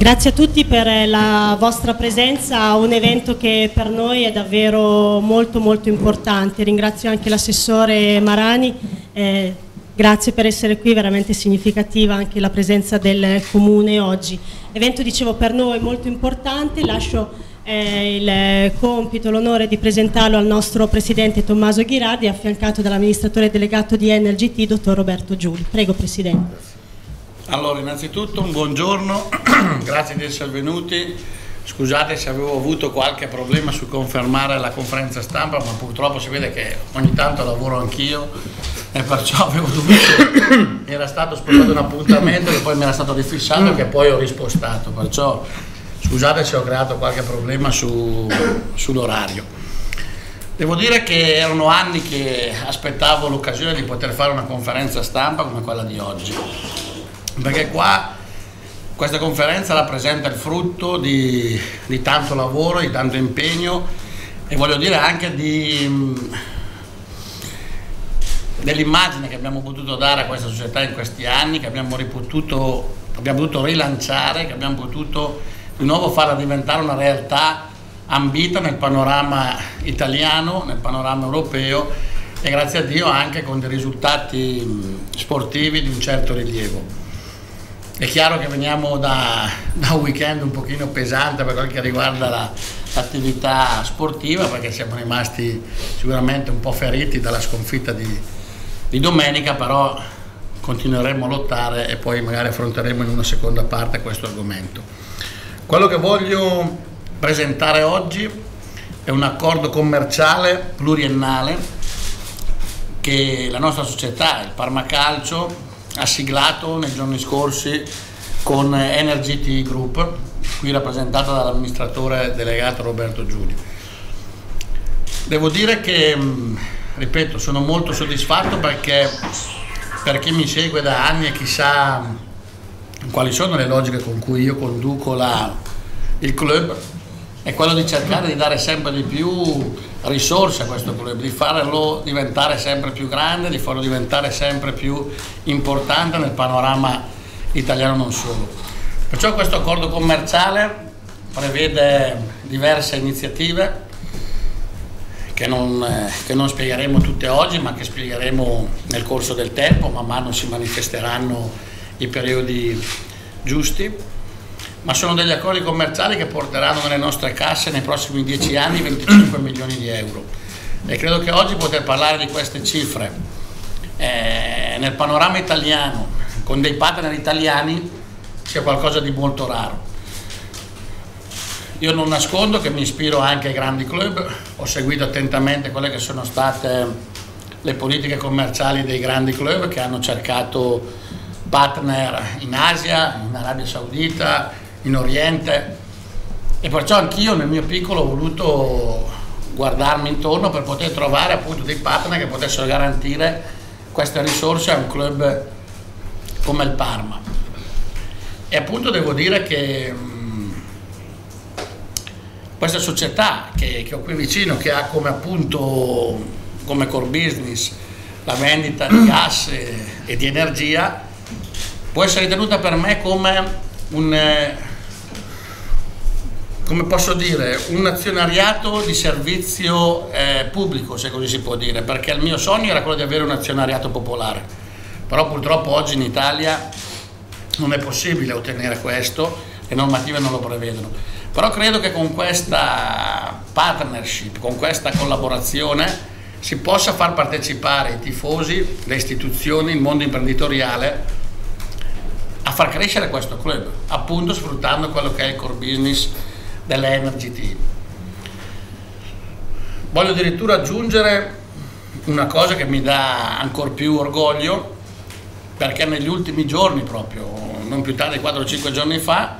Grazie a tutti per la vostra presenza a un evento che per noi è davvero molto molto importante. Ringrazio anche l'assessore Marani, grazie per essere qui, veramente significativa anche la presenza del Comune oggi. Evento, dicevo, per noi molto importante. Lascio il compito, l'onore di presentarlo al nostro Presidente Tommaso Ghirardi, affiancato dall'amministratore delegato di NRGT, dottor Roberto Giuli. Prego, Presidente. Allora, innanzitutto un buongiorno, grazie di essere venuti. Scusate se avevo avuto qualche problema su confermare la conferenza stampa, ma purtroppo si vede che ogni tanto lavoro anch'io e perciò avevo dovuto, era stato spostato un appuntamento che poi mi era stato rifissato e che poi ho rispostato, perciò scusate se ho creato qualche problema sull'orario. Devo dire che erano anni che aspettavo l'occasione di poter fare una conferenza stampa come quella di oggi, perché questa conferenza rappresenta il frutto di tanto lavoro, di tanto impegno e voglio dire anche dell'immagine che abbiamo potuto dare a questa società in questi anni, che abbiamo potuto rilanciare, che abbiamo potuto di nuovo farla diventare una realtà ambita nel panorama italiano, nel panorama europeo e grazie a Dio anche con dei risultati sportivi di un certo rilievo. È chiaro che veniamo da un weekend un pochino pesante per quel che riguarda l'attività sportiva, perché siamo rimasti sicuramente un po' feriti dalla sconfitta di domenica, però continueremo a lottare e poi magari affronteremo in una seconda parte questo argomento. Quello che voglio presentare oggi è un accordo commerciale pluriennale che la nostra società, il Parma Calcio, ha siglato nei giorni scorsi con NRGT Group, qui rappresentata dall'amministratore delegato Roberto Giuli. Devo dire che, ripeto, sono molto soddisfatto perché per chi mi segue da anni e chissà quali sono le logiche con cui io conduco il club, è quello di cercare di dare sempre di più risorse a questo club, di farlo diventare sempre più grande, di farlo diventare sempre più importante nel panorama italiano non solo. Perciò questo accordo commerciale prevede diverse iniziative che non spiegheremo tutte oggi, ma che spiegheremo nel corso del tempo, man mano si manifesteranno i periodi giusti. Ma sono degli accordi commerciali che porteranno nelle nostre casse nei prossimi 10 anni 25 milioni di euro e credo che oggi poter parlare di queste cifre nel panorama italiano con dei partner italiani sia qualcosa di molto raro. Io non nascondo che mi ispiro anche ai grandi club, ho seguito attentamente quelle che sono state le politiche commerciali dei grandi club che hanno cercato partner in Asia, in Arabia Saudita, in Oriente e perciò anch'io nel mio piccolo ho voluto guardarmi intorno per poter trovare appunto dei partner che potessero garantire queste risorse a un club come il Parma. E appunto devo dire che questa società che ho qui vicino, che ha come appunto come core business la vendita di gas e di energia, può essere ritenuta per me come posso dire, un azionariato di servizio pubblico, se così si può dire, perché il mio sogno era quello di avere un azionariato popolare, però purtroppo oggi in Italia non è possibile ottenere questo, le normative non lo prevedono. Però credo che con questa partnership, con questa collaborazione, si possa far partecipare i tifosi, le istituzioni, il mondo imprenditoriale a far crescere questo club, appunto sfruttando quello che è il core business dell'NRGT. Voglio addirittura aggiungere una cosa che mi dà ancora più orgoglio, perché negli ultimi giorni, proprio non più tardi di 4-5 giorni fa,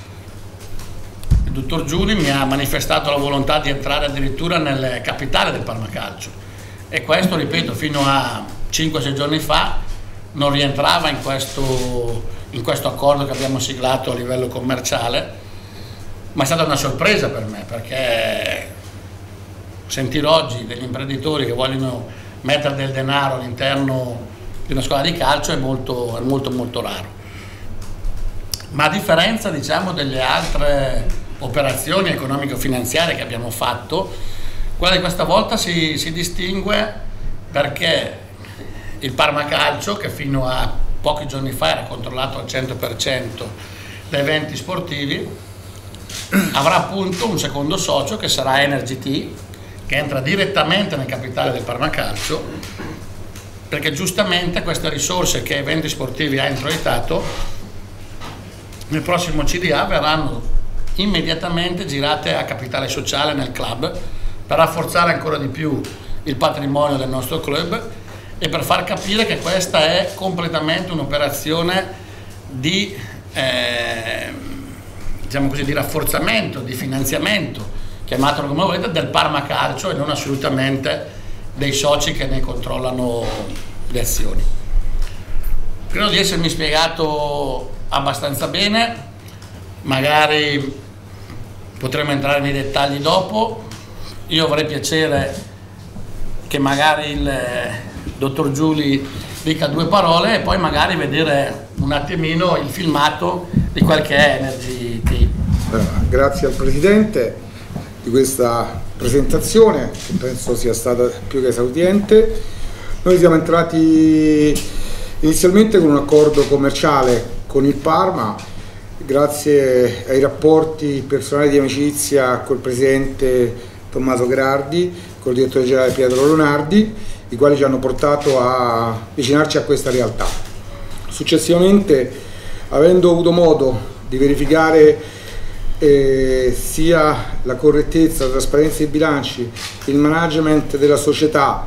il dottor Giuli mi ha manifestato la volontà di entrare addirittura nel capitale del Parma Calcio e questo, ripeto, fino a 5-6 giorni fa non rientrava in questo accordo che abbiamo siglato a livello commerciale, ma è stata una sorpresa per me, perché sentire oggi degli imprenditori che vogliono mettere del denaro all'interno di una squadra di calcio è molto raro. ma a differenza, diciamo, delle altre operazioni economico-finanziarie che abbiamo fatto, quella di questa volta si distingue perché il Parma Calcio, che fino a pochi giorni fa era controllato al 100% da eventi sportivi, avrà appunto un secondo socio che sarà Energy T, che entra direttamente nel capitale del Parma Calcio, perché giustamente queste risorse che eventi sportivi ha introitato nel prossimo CDA verranno immediatamente girate a capitale sociale nel club, per rafforzare ancora di più il patrimonio del nostro club e per far capire che questa è completamente un'operazione di, diciamo così, di rafforzamento, di finanziamento, chiamatelo come volete, del Parma Calcio e non assolutamente dei soci che ne controllano le azioni. Credo di essermi spiegato abbastanza bene, magari potremo entrare nei dettagli dopo. Io avrei piacere che magari il dottor Giuli dica due parole e poi magari vedere un attimino il filmato di quel che è Energy T. Grazie al Presidente di questa presentazione, che penso sia stata più che esauriente. Noi siamo entrati inizialmente con un accordo commerciale con il Parma, grazie ai rapporti personali di amicizia col Presidente Tommaso Gherardi, col direttore generale Pietro Leonardi, i quali ci hanno portato a avvicinarci a questa realtà. Successivamente, avendo avuto modo di verificare sia la correttezza, la trasparenza dei bilanci, il management della società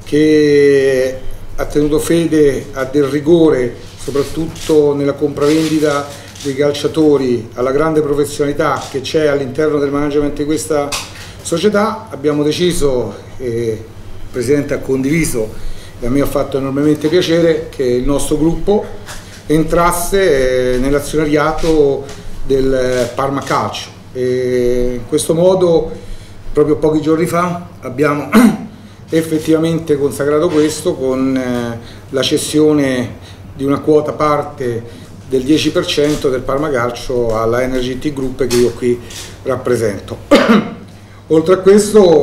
che ha tenuto fede a del rigore, soprattutto nella compravendita dei calciatori, alla grande professionalità che c'è all'interno del management di questa società, abbiamo deciso, il Presidente ha condiviso e a me ha fatto enormemente piacere, che il nostro gruppo entrasse nell'azionariato del Parma Calcio. E in questo modo, proprio pochi giorni fa, abbiamo effettivamente consacrato questo con la cessione di una quota parte del 10% del Parma Calcio alla Energy T Group che io qui rappresento. Oltre a questo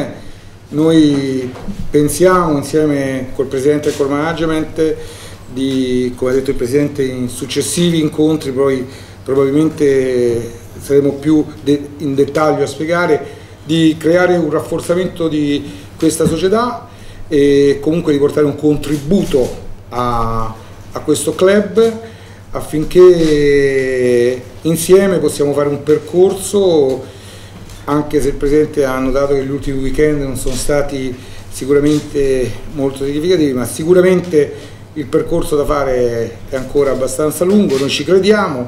noi pensiamo, insieme col Presidente e col Management, di, come ha detto il Presidente, in successivi incontri poi probabilmente saremo più in dettaglio a spiegare, di creare un rafforzamento di questa società e comunque di portare un contributo a questo club, affinché insieme possiamo fare un percorso, anche se il Presidente ha notato che gli ultimi weekend non sono stati sicuramente molto significativi, ma sicuramente il percorso da fare è ancora abbastanza lungo, noi ci crediamo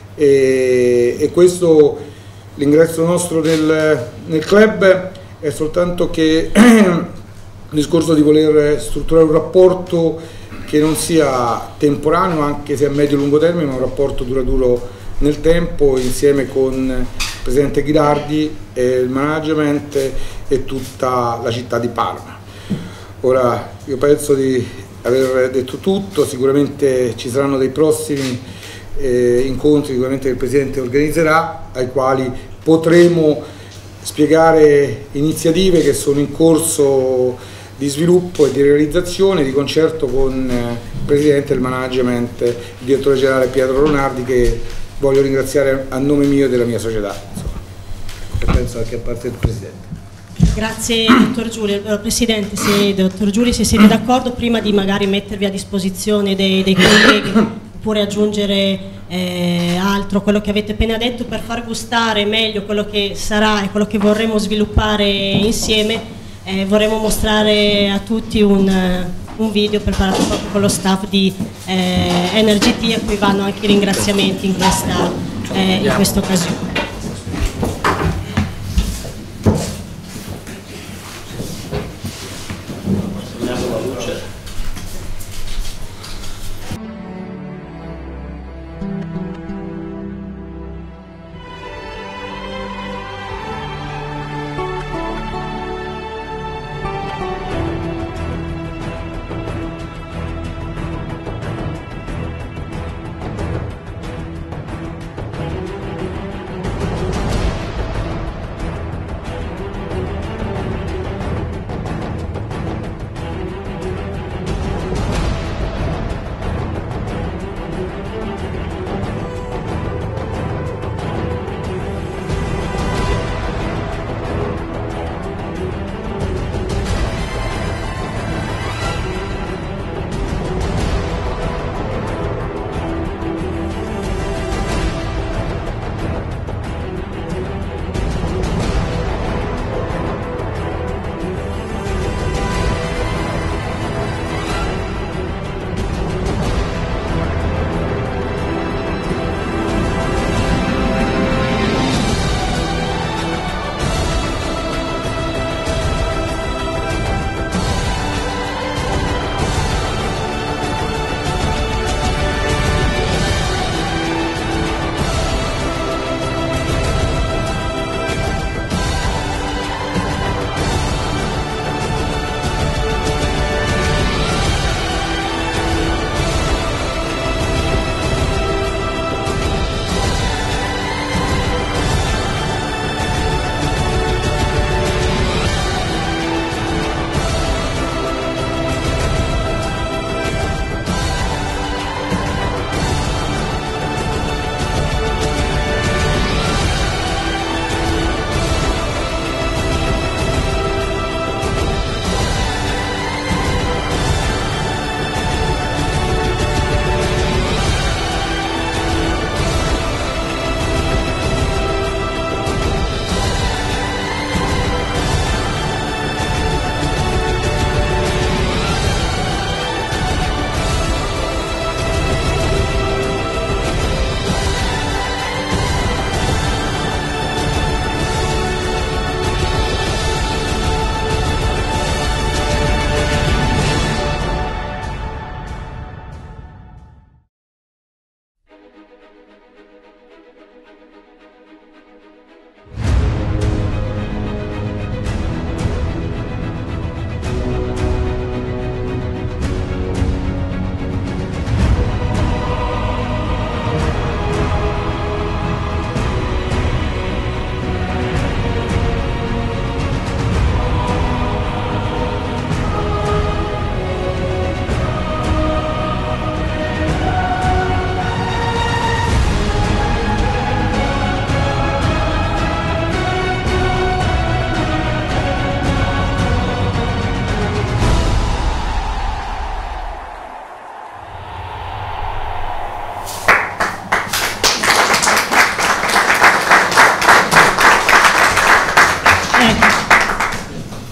e questo, l'ingresso nostro nel club è soltanto che il discorso di voler strutturare un rapporto che non sia temporaneo, anche se a medio-lungo termine, ma un rapporto duraturo nel tempo, insieme con il Presidente Gherardi e il management e tutta la città di Parma. Ora, io penso di aver detto tutto, sicuramente ci saranno dei prossimi incontri sicuramente che il Presidente organizzerà, ai quali potremo spiegare iniziative che sono in corso di sviluppo e di realizzazione di concerto con il Presidente e il Management, il Direttore Generale Pietro Leonardi, che voglio ringraziare a nome mio e della mia società. E penso anche a parte del Presidente. Grazie dottor Giuli. Presidente, se dottor Giuli, se siete d'accordo, prima di magari mettervi a disposizione dei colleghi oppure aggiungere altro, quello che avete appena detto, per far gustare meglio quello che sarà e quello che vorremmo sviluppare insieme, vorremmo mostrare a tutti un video preparato proprio con lo staff di Energy T, a cui vanno anche i ringraziamenti in questa occasione.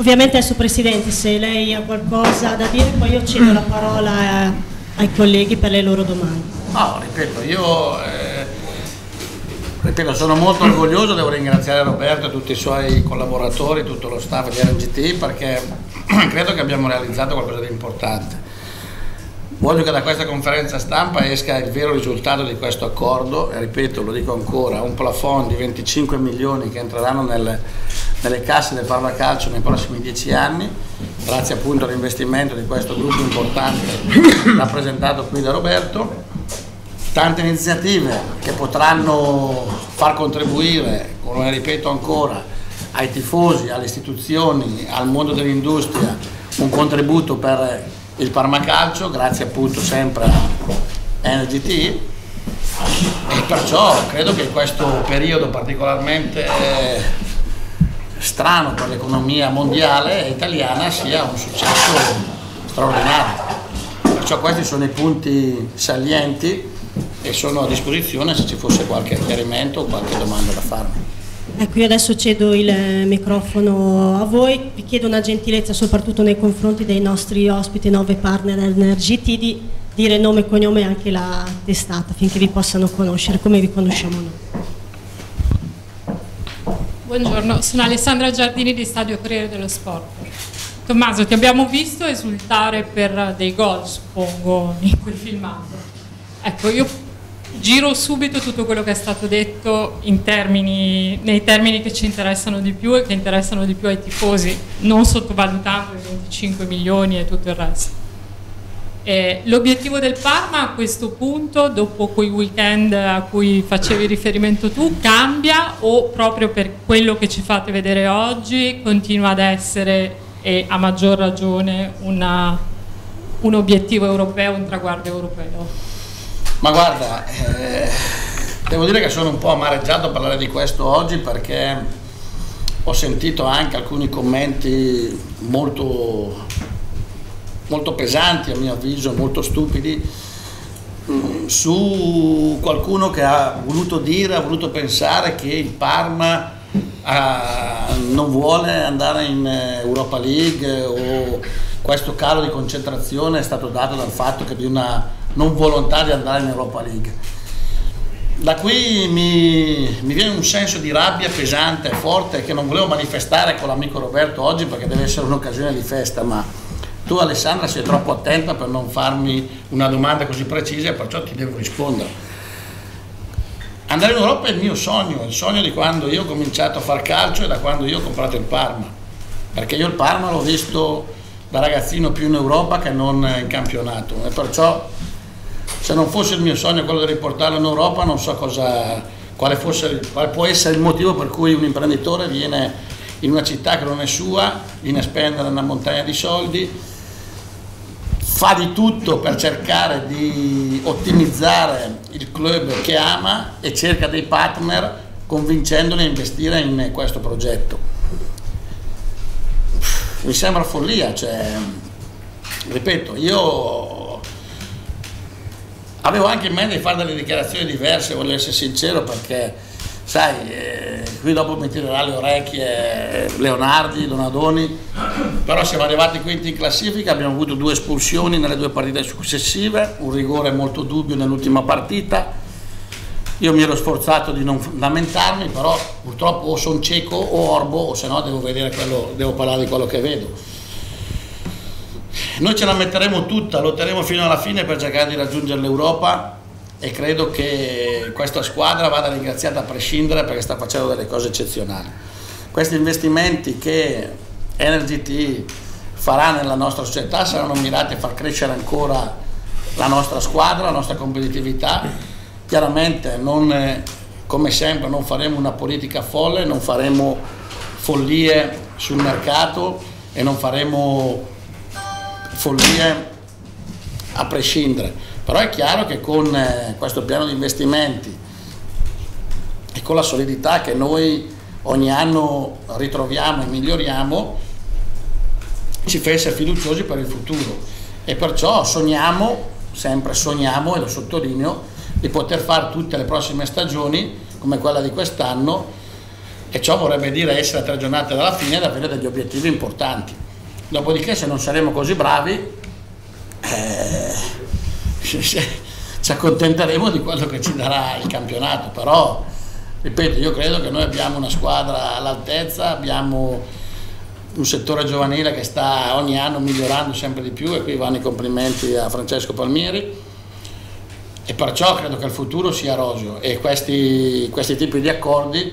Ovviamente adesso Presidente, se lei ha qualcosa da dire, poi io cedo la parola ai colleghi per le loro domande. No, ripeto, sono molto orgoglioso, devo ringraziare Roberto e tutti i suoi collaboratori, tutto lo staff di RGT, perché credo che abbiamo realizzato qualcosa di importante. Voglio che da questa conferenza stampa esca il vero risultato di questo accordo, e ripeto, lo dico ancora, un plafond di 25 milioni che entreranno nelle casse del Parma Calcio nei prossimi 10 anni, grazie appunto all'investimento di questo gruppo importante rappresentato qui da Roberto. Tante iniziative che potranno far contribuire, come ripeto ancora, ai tifosi, alle istituzioni, al mondo dell'industria, un contributo per il Parma Calcio, grazie appunto sempre a NGT, e perciò credo che in questo periodo particolarmente strano per l'economia mondiale e italiana sia un successo straordinario. Perciò questi sono i punti salienti e sono a disposizione se ci fosse qualche chiarimento o qualche domanda da farmi. Ecco, io adesso cedo il microfono a voi, vi chiedo una gentilezza soprattutto nei confronti dei nostri ospiti, 9 partner NRGT, di dire nome e cognome e anche la testata affinché vi possano conoscere come vi conosciamo noi. Buongiorno, sono Alessandra Giardini di Stadio Corriere dello Sport. Tommaso, ti abbiamo visto esultare per dei gol, suppongo, in quel filmato. Ecco, io giro subito tutto quello che è stato detto nei termini che ci interessano di più e che interessano di più ai tifosi, non sottovalutando i 25 milioni e tutto il resto. L'obiettivo del Parma a questo punto, dopo quei weekend a cui facevi riferimento tu, cambia o proprio per quello che ci fate vedere oggi continua ad essere, e a maggior ragione, un obiettivo europeo, un traguardo europeo? Ma guarda, devo dire che sono un po' amareggiato a parlare di questo oggi, perché ho sentito anche alcuni commenti molto pesanti, a mio avviso, molto stupidi, su qualcuno che ha voluto pensare che il Parma non vuole andare in Europa League, o questo calo di concentrazione è stato dato dal fatto che di una non volontà di andare in Europa League. Da qui mi viene un senso di rabbia pesante e forte che non volevo manifestare con l'amico Roberto oggi, perché deve essere un'occasione di festa, ma tu, Alessandra, sei troppo attenta per non farmi una domanda così precisa, e perciò ti devo rispondere. Andare in Europa è il mio sogno, il sogno di quando io ho cominciato a far calcio e da quando io ho comprato il Parma, perché io il Parma l'ho visto da ragazzino più in Europa che non in campionato, e perciò se non fosse il mio sogno quello di riportarlo in Europa, non so quale può essere il motivo per cui un imprenditore viene in una città che non è sua, viene a spendere una montagna di soldi, fa di tutto per cercare di ottimizzare il club che ama e cerca dei partner convincendoli a investire in questo progetto. Mi sembra follia, cioè, ripeto, io avevo anche in mente di fare delle dichiarazioni diverse, voglio essere sincero, perché sai, qui dopo mi tirerà le orecchie Leonardi, Donadoni, però siamo arrivati quinti in classifica, abbiamo avuto 2 espulsioni nelle 2 partite successive, un rigore molto dubbio nell'ultima partita. Io mi ero sforzato di non lamentarmi, però purtroppo o sono cieco o orbo, o se no devo parlare di quello che vedo. Noi ce la metteremo tutta, lotteremo fino alla fine per cercare di raggiungere l'Europa, e credo che questa squadra vada ringraziata a prescindere, perché sta facendo delle cose eccezionali. Questi investimenti che NRGT farà nella nostra società saranno mirati a far crescere ancora la nostra squadra, la nostra competitività. Chiaramente come sempre non faremo una politica folle, non faremo follie sul mercato e non faremo follie a prescindere, però è chiaro che con questo piano di investimenti e con la solidità che noi ogni anno ritroviamo e miglioriamo, ci fa essere fiduciosi per il futuro, e perciò sempre sogniamo, e lo sottolineo, di poter fare tutte le prossime stagioni come quella di quest'anno e ciò vorrebbe dire essere a 3 giornate dalla fine ed avere degli obiettivi importanti. Dopodiché, se non saremo così bravi, ci accontenteremo di quello che ci darà il campionato. Però, ripeto, io credo che noi abbiamo una squadra all'altezza, abbiamo un settore giovanile che sta ogni anno migliorando sempre di più, e qui vanno i complimenti a Francesco Palmieri, e perciò credo che il futuro sia roseo, e questi tipi di accordi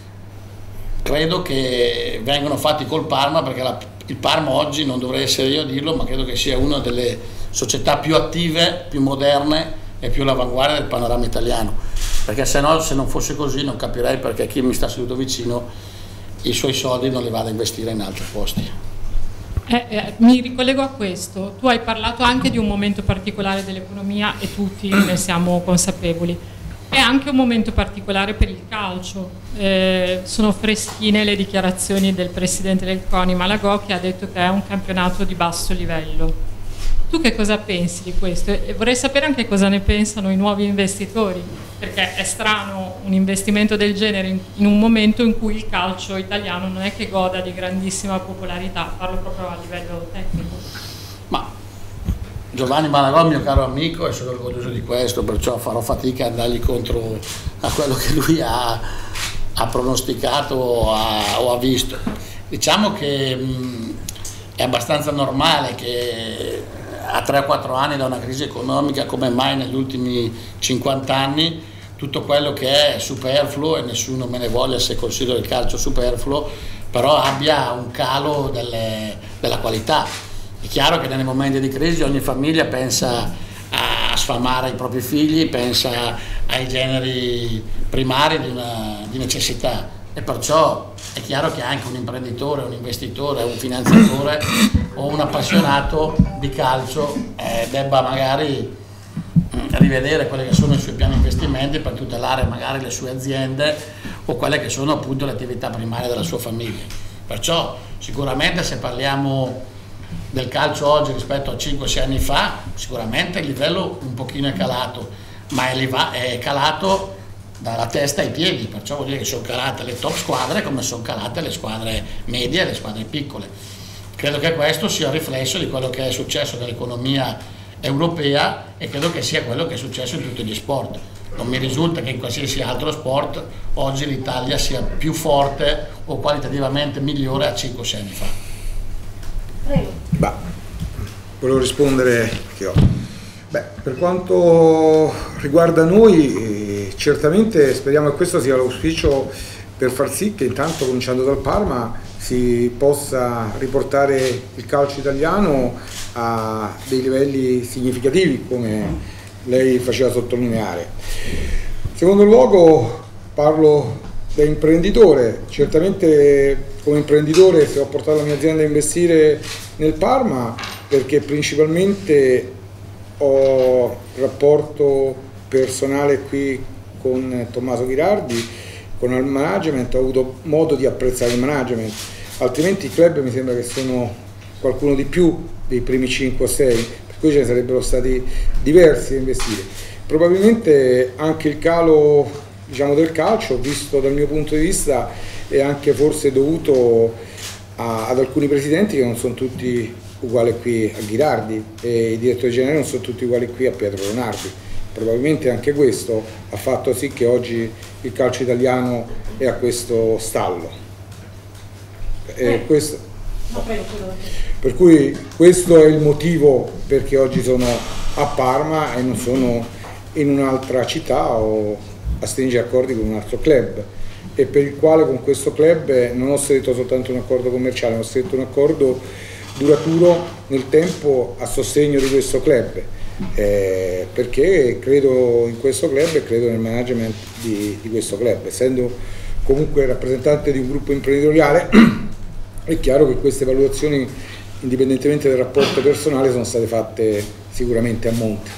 credo che vengano fatti col Parma, perché il Parma oggi, non dovrei essere io a dirlo, ma credo che sia una delle società più attive, più moderne e più all'avanguardia del panorama italiano, perché se no, se non fosse così, non capirei perché chi mi sta seduto vicino i suoi soldi non li vada a investire in altri posti. Mi ricollego a questo. Tu hai parlato anche di un momento particolare dell'economia, e tutti ne siamo consapevoli. È anche un momento particolare per il calcio. Sono freschine le dichiarazioni del presidente del CONI Malagò, che ha detto che è un campionato di basso livello. Tu che cosa pensi di questo? E vorrei sapere anche cosa ne pensano i nuovi investitori, perché è strano un investimento del genere in un momento in cui il calcio italiano non è che goda di grandissima popolarità, parlo proprio a livello tecnico. Ma Giovanni Malagò, mio caro amico, e sono orgoglioso di questo, perciò farò fatica ad andargli contro a quello che lui ha pronosticato o ha visto. Diciamo che è abbastanza normale che a 3 o 4 anni da una crisi economica, come mai negli ultimi 50 anni, tutto quello che è superfluo, e nessuno me ne voglia se considero il calcio superfluo, però abbia un calo della qualità. È chiaro che nei momenti di crisi ogni famiglia pensa a sfamare i propri figli, pensa ai generi primari di necessità, e perciò è chiaro che anche un imprenditore, un investitore, un finanziatore o un appassionato di calcio debba magari rivedere quelli che sono i suoi piani di investimenti per tutelare magari le sue aziende o quelle che sono appunto le attività primarie della sua famiglia. Perciò sicuramente, se parliamo del calcio oggi rispetto a 5-6 anni fa, sicuramente il livello un pochino è calato, ma è calato dalla testa ai piedi, perciò vuol dire che sono calate le top squadre come sono calate le squadre medie e le squadre piccole. Credo che questo sia un riflesso di quello che è successo nell'economia europea, e credo che sia quello che è successo in tutti gli sport. Non mi risulta che in qualsiasi altro sport oggi l'Italia sia più forte o qualitativamente migliore a 5-6 anni fa. Beh, volevo rispondere che ho. Per quanto riguarda noi, certamente speriamo che questo sia l'auspicio per far sì che, intanto cominciando dal Parma, si possa riportare il calcio italiano a dei livelli significativi, come lei faceva sottolineare. In secondo luogo, parlo da imprenditore. Certamente come imprenditore, se ho portato la mia azienda a investire nel Parma, perché principalmente ho rapporto personale qui con Tommaso Ghirardi, con il management, ho avuto modo di apprezzare il management, altrimenti i club mi sembra che sono qualcuno di più dei primi 5 o 6, per cui ce ne sarebbero stati diversi da investire. Probabilmente anche il calo, diciamo, del calcio, visto dal mio punto di vista, è anche forse dovuto ad alcuni presidenti che non sono tutti uguali qui a Ghirardi, e i direttori generali non sono tutti uguali qui a Pietro Leonardi. Probabilmente anche questo ha fatto sì che oggi il calcio italiano è a questo stallo. Per cui questo è il motivo perché oggi sono a Parma e non sono in un'altra città o a stringere accordi con un altro club, e per il quale con questo club non ho stretto soltanto un accordo commerciale, ma ho stretto un accordo duraturo nel tempo a sostegno di questo club, perché credo in questo club e credo nel management di questo club. Essendo comunque rappresentante di un gruppo imprenditoriale, è chiaro che queste valutazioni, indipendentemente dal rapporto personale, sono state fatte sicuramente a monte.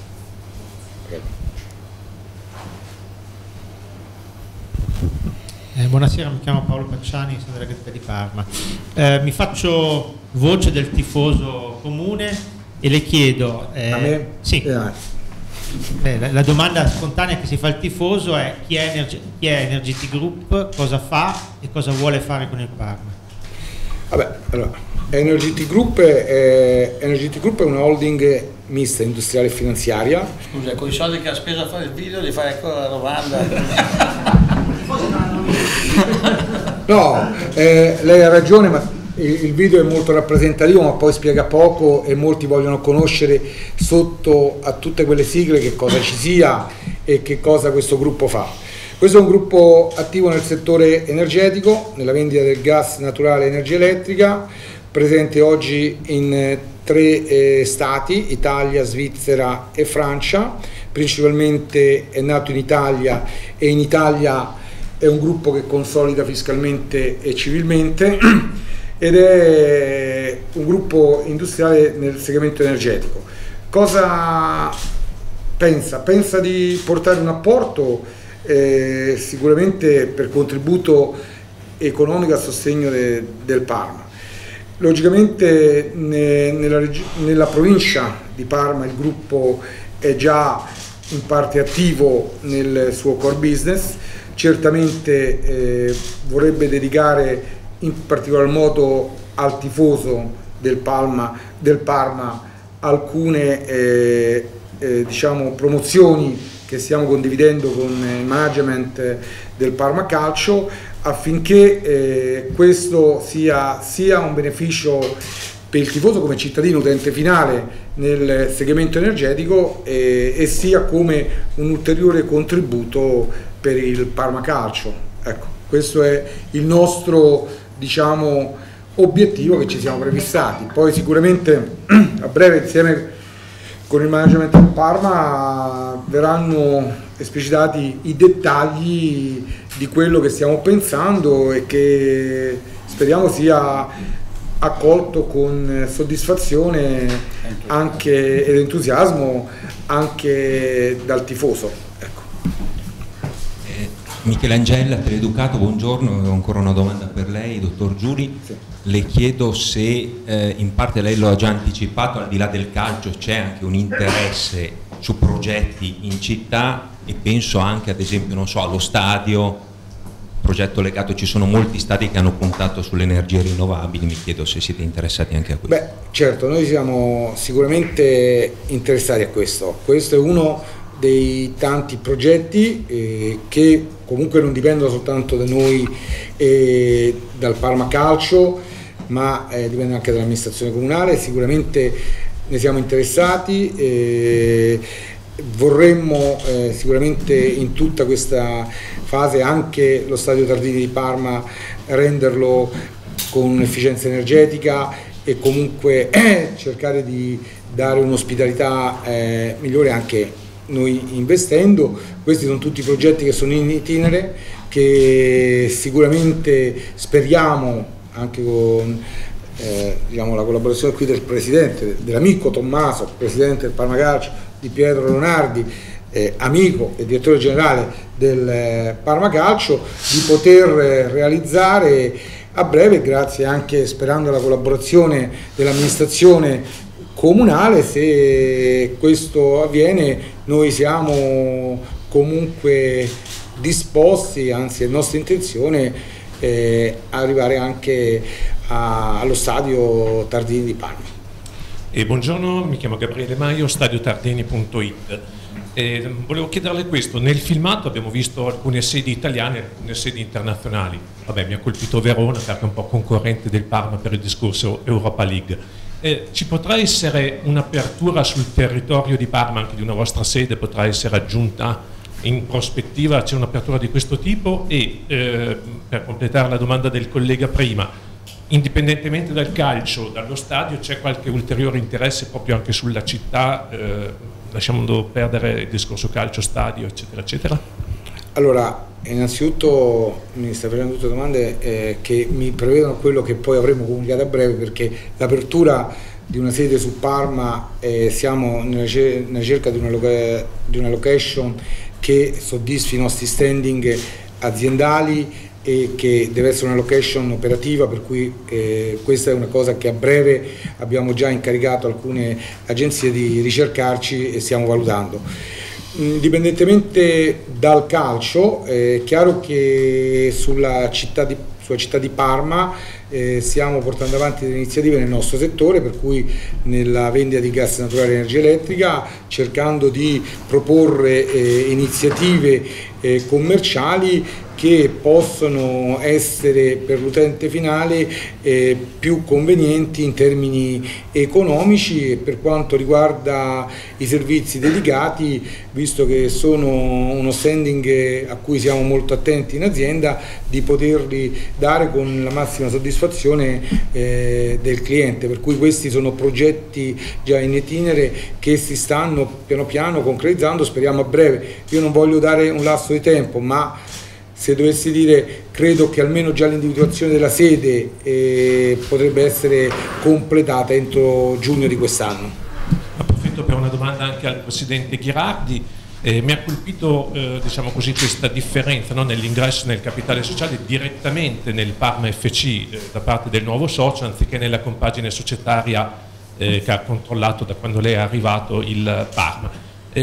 Buonasera, mi chiamo Paolo Pacciani, sono della Gazzetta di Parma. Mi faccio voce del tifoso comune e le chiedo... a me? Sì. La domanda spontanea che si fa il tifoso è chi è Energetic Group, cosa fa e cosa vuole fare con il Parma? Vabbè, allora, Energetic Group è una holding mista industriale e finanziaria. Scusa, con i soldi che ha speso a fare il video gli fai ancora la domanda? No, lei ha ragione, ma il video è molto rappresentativo, ma poi spiega poco e molti vogliono conoscere sotto a tutte quelle sigle che cosa ci sia e che cosa questo gruppo fa. Questo è un gruppo attivo nel settore energetico, nella vendita del gas naturale e energia elettrica, presente oggi in 3 stati, Italia, Svizzera e Francia. Principalmente è nato in Italia e in Italia è un gruppo che consolida fiscalmente e civilmente ed è un gruppo industriale nel segmento energetico. Cosa pensa? Pensa di portare un apporto sicuramente per contributo economico a sostegno del Parma. Logicamente nella provincia di Parma il gruppo è già in parte attivo nel suo core business, certamente vorrebbe dedicare in particolar modo al tifoso del Parma alcune diciamo promozioni che stiamo condividendo con il management del Parma Calcio affinché questo sia un beneficio per il tifoso come cittadino utente finale nel segmento energetico e sia come un ulteriore contributo per il Parma Calcio. Ecco, questo è il nostro, diciamo, obiettivo che ci siamo prefissati. Poi sicuramente a breve insieme con il management del Parma verranno esplicitati i dettagli di quello che stiamo pensando e che speriamo sia accolto con soddisfazione ed entusiasmo anche dal tifoso. Ecco. Michelangela, Teleducato, buongiorno, ho ancora una domanda per lei, dottor Giuli. Sì. Le chiedo se in parte lei lo ha già anticipato, al di là del calcio c'è anche un interesse su progetti in città e penso anche ad esempio, non so, allo stadio, progetto legato, ci sono molti stati che hanno puntato sulle energie rinnovabili, mi chiedo se siete interessati anche a questo. Beh, certo, noi siamo sicuramente interessati a questo. Questo è uno dei tanti progetti che comunque non dipendono soltanto da noi e dal Parma Calcio, ma dipende anche dall'amministrazione comunale. Sicuramente ne siamo interessati, vorremmo sicuramente in tutta questa fase anche lo stadio Tardini di Parma renderlo con efficienza energetica e comunque cercare di dare un'ospitalità migliore anche noi investendo. Questi sono tutti progetti che sono in itinere, che sicuramente speriamo anche con diciamo, la collaborazione qui del presidente, dell'amico Tommaso, presidente del Parma Calcio, di Pietro Leonardi, amico e direttore generale del Parma Calcio, di poter realizzare a breve, grazie anche sperando alla collaborazione dell'amministrazione comunale. Se questo avviene noi siamo comunque disposti, anzi è nostra intenzione arrivare anche allo stadio Tardini di Parma. Buongiorno, mi chiamo Gabriele Maio, stadiotardini.it. Volevo chiederle questo: nel filmato abbiamo visto alcune sedi italiane e alcune sedi internazionali. Vabbè, mi ha colpito Verona perché è un po' concorrente del Parma per il discorso Europa League. Ci potrà essere un'apertura sul territorio di Parma anche di una vostra sede? Potrà essere aggiunta in prospettiva? C'è un'apertura di questo tipo? E per completare la domanda del collega prima, indipendentemente dal calcio, dallo stadio, c'è qualche ulteriore interesse proprio anche sulla città, lasciando perdere il discorso calcio, stadio, eccetera, eccetera? Allora, innanzitutto mi sta facendo tutte domande che mi prevedono quello che poi avremo comunicato a breve, perché l'apertura di una sede su Parma, siamo nella cerca di una location che soddisfi i nostri standing aziendali e che deve essere una location operativa, per cui questa è una cosa che a breve abbiamo già incaricato alcune agenzie di ricercarci e stiamo valutando. indipendentemente dal calcio, è chiaro che sulla città di Parma stiamo portando avanti delle iniziative nel nostro settore, per cui nella vendita di gas naturale e energia elettrica, cercando di proporre iniziative commerciali che possono essere per l'utente finale più convenienti in termini economici, e per quanto riguarda i servizi dedicati, visto che sono uno standing a cui siamo molto attenti in azienda, di poterli dare con la massima soddisfazione del cliente, per cui questi sono progetti già in itinere che si stanno piano piano concretizzando, speriamo a breve. Io non voglio dare un lasso di tempo, ma se dovessi dire, credo che almeno già l'individuazione della sede potrebbe essere completata entro giugno di quest'anno. Approfitto per una domanda anche al Presidente Ghirardi. Mi ha colpito diciamo così, questa differenza, no, nell'ingresso nel capitale sociale direttamente nel Parma FC da parte del nuovo socio, anziché nella compagine societaria che ha controllato da quando lei è arrivato il Parma.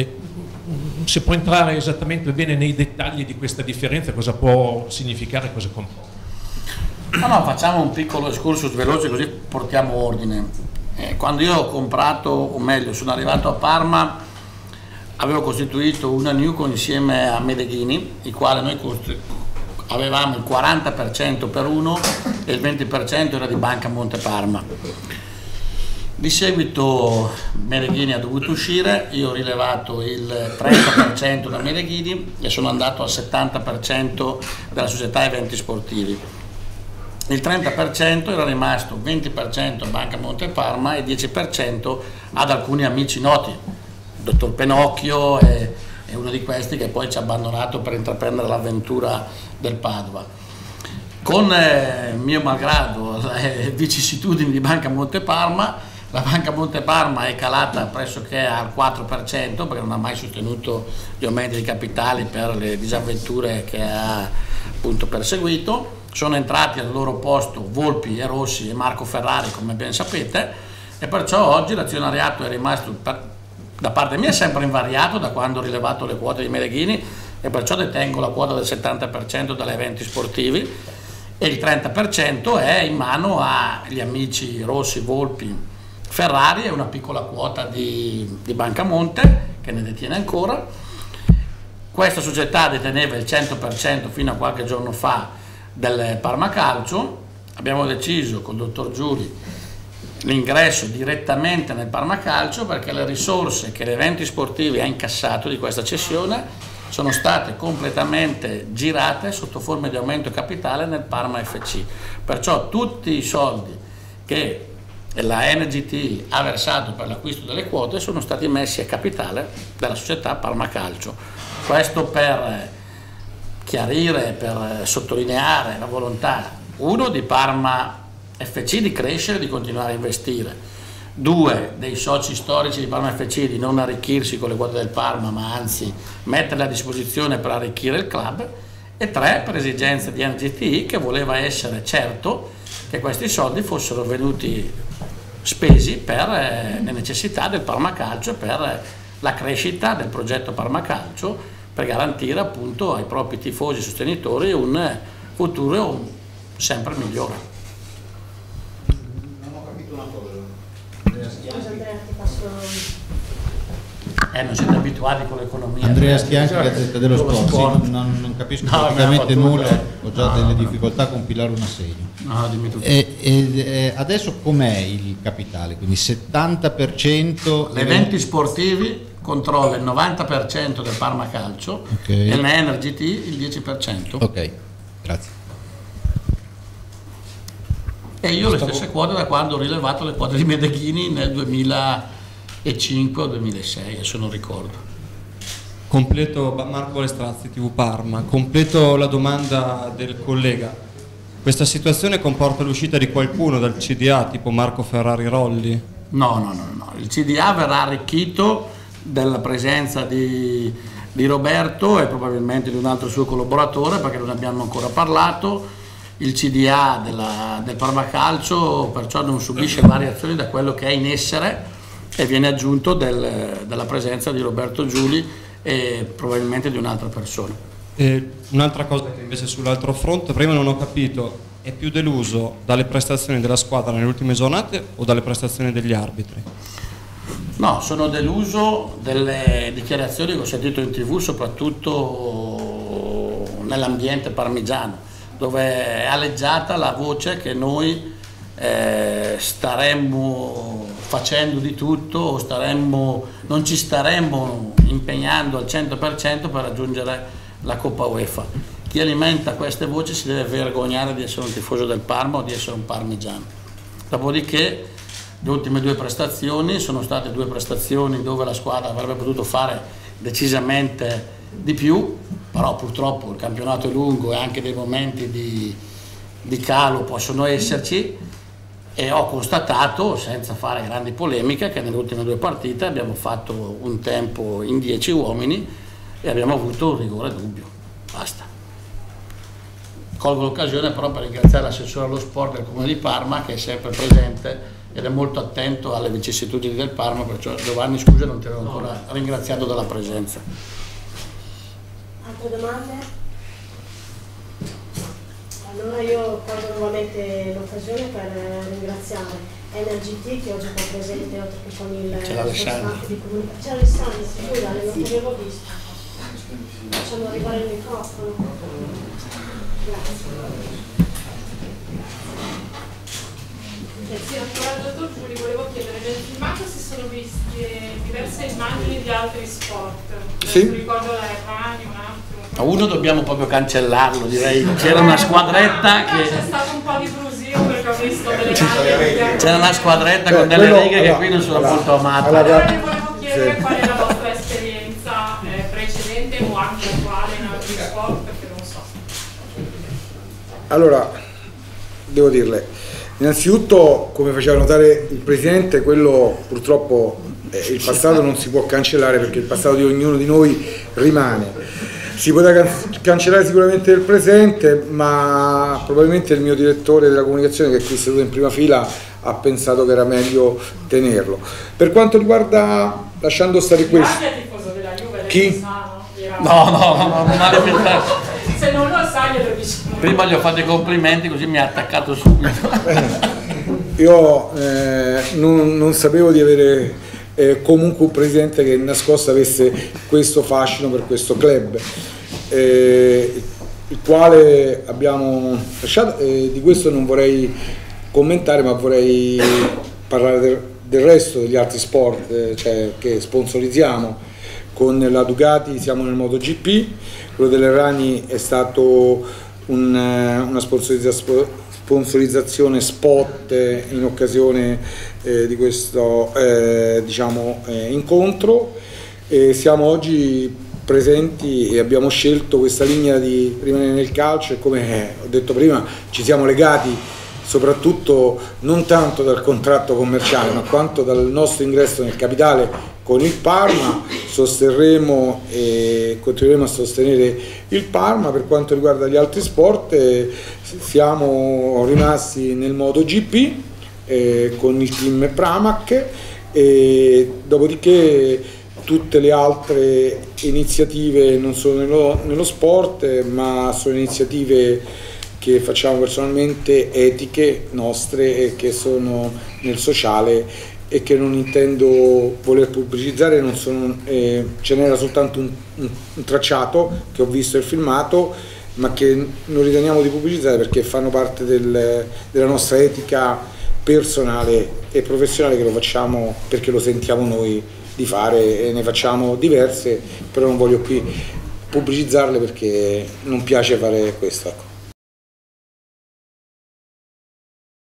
Se può entrare esattamente bene nei dettagli di questa differenza, cosa può significare, cosa comporta? No, facciamo un piccolo excursus veloce così portiamo ordine. Quando io ho comprato, o meglio sono arrivato a Parma, avevo costituito una Newco insieme a Medeghini, i quali noi avevamo il 40% per uno e il 20% era di Banca Monte Parma. Di seguito Medeghini ha dovuto uscire, io ho rilevato il 30% da Medeghini e sono andato al 70% della società eventi sportivi. Il 30% era rimasto 20% a Banca Monte Parma e 10% ad alcuni amici noti. Il dottor Penocchio è uno di questi che poi ci ha abbandonato per intraprendere l'avventura del Padova. Con mio malgrado le vicissitudini di Banca Monte Parma, la Banca Monte Parma è calata pressoché al 4% perché non ha mai sostenuto gli aumenti di capitali per le disavventure che ha appunto perseguito. Sono entrati al loro posto Volpi e Rossi e Marco Ferrari, come ben sapete, e perciò oggi l'azionariato è rimasto da parte mia sempre invariato da quando ho rilevato le quote di Medeghini, e perciò detengo la quota del 70% dagli eventi sportivi e il 30% è in mano agli amici Rossi, Volpi, Ferrari e una piccola quota di Banca Monte che ne detiene ancora. Questa società deteneva il 100% fino a qualche giorno fa del Parma Calcio. Abbiamo deciso col dottor Giuli l'ingresso direttamente nel Parma Calcio perché le risorse che gli eventi sportivi ha incassato di questa cessione sono state completamente girate sotto forma di aumento capitale nel Parma FC. Perciò tutti i soldi che la NGT ha versato per l'acquisto delle quote sono stati messi a capitale della società Parma Calcio. Questo per chiarire, per sottolineare la volontà, uno, di Parma FC di crescere, di continuare a investire, due, dei soci storici di Parma FC di non arricchirsi con le quote del Parma ma anzi metterle a disposizione per arricchire il club, e tre, per esigenze di NGT che voleva essere certo che questi soldi fossero venuti spesi per le necessità del Parma Calcio, per la crescita del progetto Parma Calcio, per garantire appunto ai propri tifosi e sostenitori un futuro sempre migliore. Non ho capito una cosa. Scusa Andrea, ti passo... Non siete abituati con l'economia. Andrea Schianchi, Gazzetta dello Sport. Sì, non capisco praticamente nulla, ho già delle difficoltà a compilare un assegno. No, dimmi tutto. Adesso com'è il capitale? Quindi 70%... Gli eventi sportivi controlla il 90% del Parma Calcio, okay, e l'NRGT il 10%. Ok, grazie. E io le stesse quote da quando ho rilevato le quote di Medeghini nel 2005 o 2006, adesso non ricordo. Completo, Marco Balestrazzi, TV Parma, completo la domanda del collega. Questa situazione comporta l'uscita di qualcuno dal CDA, tipo Marco Ferrari Rolli? No, il CDA verrà arricchito della presenza di Roberto e probabilmente di un altro suo collaboratore, perché non abbiamo ancora parlato. Il CDA del Parma Calcio perciò non subisce variazioni da quello che è in essere e viene aggiunto della presenza di Roberto Giuli e probabilmente di un'altra persona. Un'altra cosa che invece sull'altro fronte, prima non ho capito, è più deluso dalle prestazioni della squadra nelle ultime giornate o dalle prestazioni degli arbitri? No, sono deluso delle dichiarazioni che ho sentito in TV, soprattutto nell'ambiente parmigiano, dove è aleggiata la voce che noi staremmo facendo di tutto o non ci staremmo impegnando al 100% per raggiungere la Coppa UEFA. Chi alimenta queste voci si deve vergognare di essere un tifoso del Parma o di essere un parmigiano. Dopodiché le ultime 2 prestazioni sono state 2 prestazioni dove la squadra avrebbe potuto fare decisamente di più, però purtroppo il campionato è lungo e anche dei momenti di calo possono esserci, e ho constatato, senza fare grandi polemiche, che nelle ultime 2 partite abbiamo fatto un tempo in 10 uomini e abbiamo avuto un rigore dubbio. Basta. Colgo l'occasione però per ringraziare l'assessore allo sport del Comune di Parma, che è sempre presente ed è molto attento alle vicissitudini del Parma, perciò Giovanni, scusa, non ti avevo ancora ringraziato della presenza. Altre domande? Allora io colgo nuovamente l'occasione per ringraziare NRGT, che oggi è presente oltre che con il staff di comunicazione. C'è Alessandro, scusa, non ti avevo visto. Facciamo arrivare il microfono. Grazie. Sì, ancora al dottor Giuli, volevo chiedere, nel filmato si sono viste diverse immagini di altri sport. Sì. Ricordo la Errani, un attimo. A uno dobbiamo proprio cancellarlo, direi. C'era una squadretta che... C'è stato un po' di brusio perché ho visto delle immagini. C'era una squadretta con delle righe che qui non sono molto amate. Allora vi volevo chiedere qual è la vostra esperienza precedente o anche attuale in altri sport, perché non so. Allora, devo dirle, innanzitutto, come faceva notare il Presidente, quello purtroppo il passato non si può cancellare, perché il passato di ognuno di noi rimane. Si potrà cancellare sicuramente il presente, ma probabilmente il mio direttore della comunicazione, che è qui seduto in prima fila, ha pensato che era meglio tenerlo. Per quanto riguarda, lasciando stare questo... Chi? No, non male. Se non lo sai glielo diciamo. Prima gli ho fatto i complimenti, così mi ha attaccato subito. Io non sapevo di avere comunque un presidente che nascosto avesse questo fascino per questo club, il quale abbiamo lasciato, di questo non vorrei commentare, ma vorrei parlare del resto degli altri sport, cioè, che sponsorizziamo. Con la Ducati siamo nel MotoGP, quello delle Rani è stato una sponsorizzazione spot in occasione di questo incontro. Siamo oggi presenti e abbiamo scelto questa linea di rimanere nel calcio, e come ho detto prima ci siamo legati soprattutto non tanto dal contratto commerciale, ma quanto dal nostro ingresso nel capitale con il Parma. Sosterremo e continueremo a sostenere il Parma. Per quanto riguarda gli altri sport, siamo rimasti nel MotoGP con il team Pramac, e dopodiché tutte le altre iniziative non sono nello sport, ma sono iniziative che facciamo personalmente, etiche nostre, che sono nel sociale e che non intendo voler pubblicizzare. Non sono, ce n'era soltanto un tracciato che ho visto il filmato, ma che non riteniamo di pubblicizzare perché fanno parte della nostra etica personale e professionale, che lo facciamo perché lo sentiamo noi di fare, e ne facciamo diverse, però non voglio qui pubblicizzarle perché non piace fare questo.